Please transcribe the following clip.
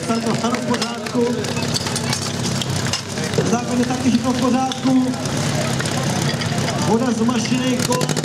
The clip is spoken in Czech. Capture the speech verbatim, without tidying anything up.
starto stanu v pořádku. V základu taky všechno v pořádku. Voda z mašiny, kola.